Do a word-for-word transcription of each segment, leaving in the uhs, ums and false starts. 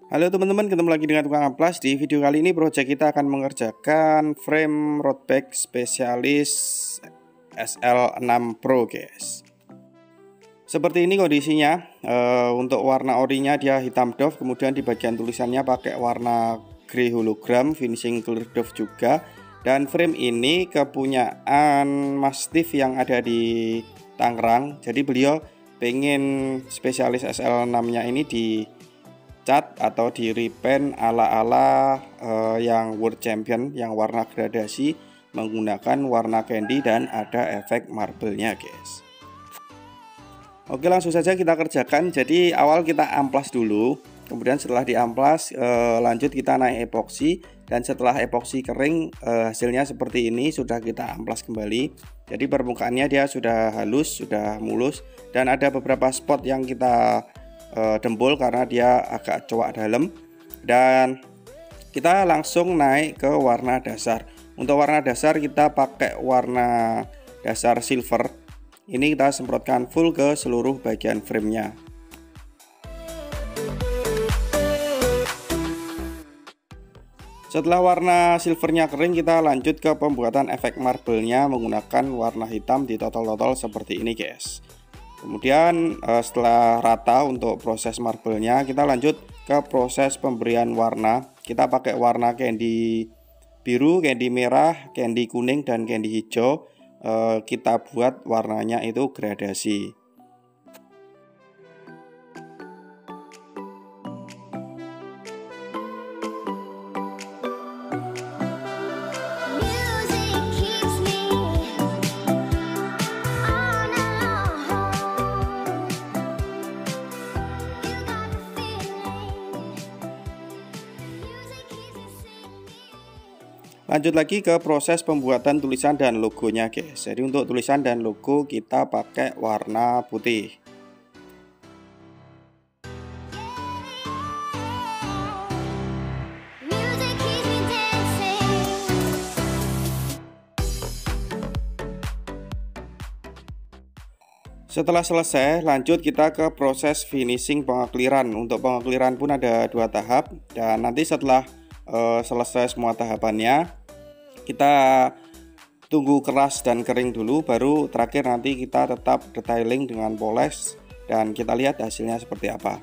Halo teman-teman, ketemu lagi dengan Tukang Amplas. Di video kali ini project kita akan mengerjakan frame road bike spesialis S L enam Pro guys. Seperti ini kondisinya. e, Untuk warna orinya dia hitam doff, kemudian di bagian tulisannya pakai warna grey hologram, finishing clear doff juga. Dan frame ini kepunyaan Mas Steve yang ada di Tangerang. Jadi beliau pengen spesialis S L enam nya ini di cat atau di repaint ala-ala uh, yang World Champion yang warna gradasi menggunakan warna candy dan ada efek marble-nya guys. Oke, langsung saja kita kerjakan. Jadi awal kita amplas dulu, kemudian setelah diamplas uh, lanjut kita naik epoksi, dan setelah epoksi kering uh, hasilnya seperti ini, sudah kita amplas kembali. Jadi permukaannya dia sudah halus, sudah mulus, dan ada beberapa spot yang kita dembul karena dia agak coak dalam. Dan kita langsung naik ke warna dasar. Untuk warna dasar kita pakai warna dasar silver. Ini kita semprotkan full ke seluruh bagian framenya. Setelah warna silvernya kering, kita lanjut ke pembuatan efek marble-nya menggunakan warna hitam di totol-totol seperti ini guys. Kemudian setelah rata untuk proses marble-nya, kita lanjut ke proses pemberian warna. Kita pakai warna candy biru, candy merah, candy kuning, dan candy hijau. Kita buat warnanya itu gradasi. Lanjut lagi ke proses pembuatan tulisan dan logonya guys. Jadi untuk tulisan dan logo kita pakai warna putih. Setelah selesai, lanjut kita ke proses finishing pengakliran. Untuk pengakliran pun ada dua tahap, dan nanti setelah uh, selesai semua tahapannya, kita tunggu keras dan kering dulu, baru terakhir nanti kita tetap detailing dengan poles, dan kita lihat hasilnya seperti apa.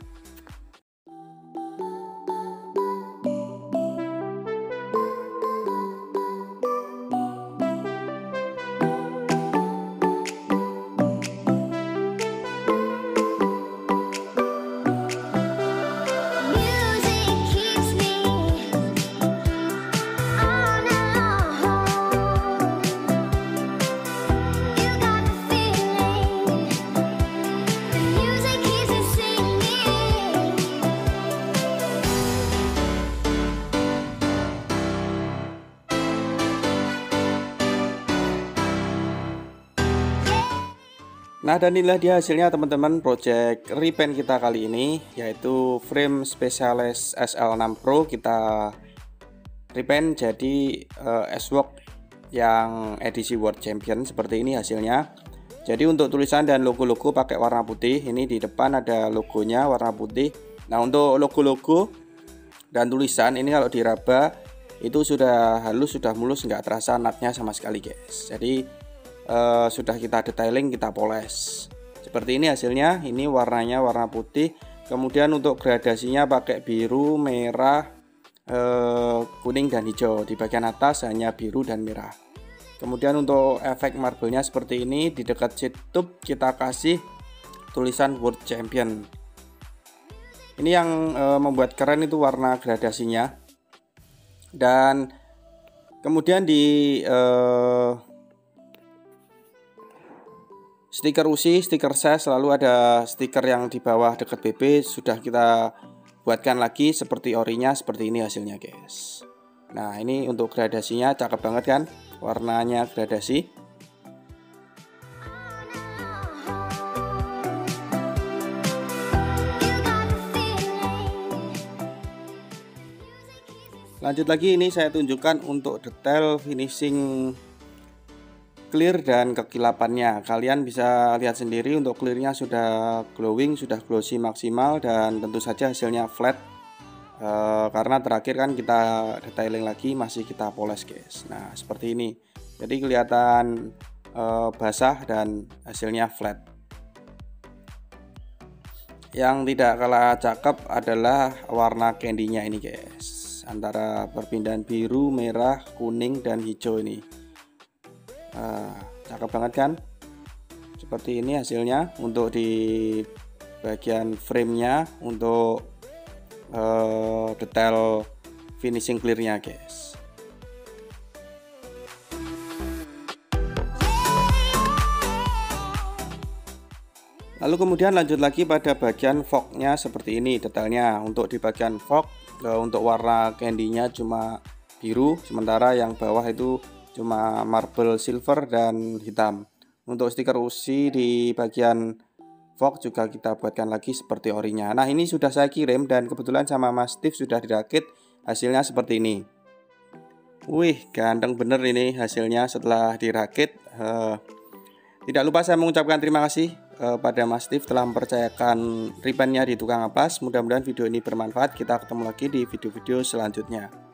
Nah, dan inilah dia hasilnya teman-teman, project repaint kita kali ini, yaitu frame spesialis S L enam Pro. Kita repaint jadi uh, S-Work yang edisi World Champion. Seperti ini hasilnya. Jadi untuk tulisan dan logo-logo pakai warna putih. Ini di depan ada logonya warna putih. Nah, untuk logo-logo dan tulisan ini kalau diraba itu sudah halus, sudah mulus, nggak terasa natnya sama sekali guys. Jadi Uh, sudah kita detailing, kita poles. Seperti ini hasilnya. Ini warnanya warna putih. Kemudian untuk gradasinya pakai biru, merah, uh, kuning, dan hijau. Di bagian atas hanya biru dan merah. Kemudian untuk efek marble-nya seperti ini. Di dekat seat tube kita kasih tulisan World Champion. Ini yang uh, membuat keren itu warna gradasinya. Dan kemudian di uh, stiker U C I, stiker S E S, selalu ada stiker yang di bawah dekat B B, sudah kita buatkan lagi seperti orinya. Seperti ini hasilnya guys. Nah, ini untuk gradasinya cakep banget kan, warnanya gradasi. Lanjut lagi, ini saya tunjukkan untuk detail finishing clear dan kekilapannya. Kalian bisa lihat sendiri, untuk clearnya sudah glowing, sudah glossy maksimal, dan tentu saja hasilnya flat. e, karena terakhir kan kita detailing lagi, masih kita poles guys. Nah seperti ini, jadi kelihatan e, basah dan hasilnya flat. Yang tidak kalah cakep adalah warna candy-nya ini guys, antara perpindahan biru, merah, kuning, dan hijau ini. uh, Cakep banget kan? Seperti ini hasilnya untuk di bagian frame-nya, untuk uh, detail finishing clear-nya guys. Lalu kemudian lanjut lagi pada bagian fognya seperti ini detailnya. Untuk di bagian fog, untuk warna candy-nya cuma biru, sementara yang bawah itu cuma marble silver dan hitam. Untuk stiker U C I di bagian fog juga kita buatkan lagi seperti orinya. Nah ini sudah saya kirim dan kebetulan sama Mas Steve sudah dirakit, hasilnya seperti ini. Wih, ganteng bener ini hasilnya setelah dirakit. uh, Tidak lupa saya mengucapkan terima kasih pada Mas Steve telah mempercayakan ribbonnya di tukang amplas. Mudah-mudahan video ini bermanfaat. Kita ketemu lagi di video-video selanjutnya.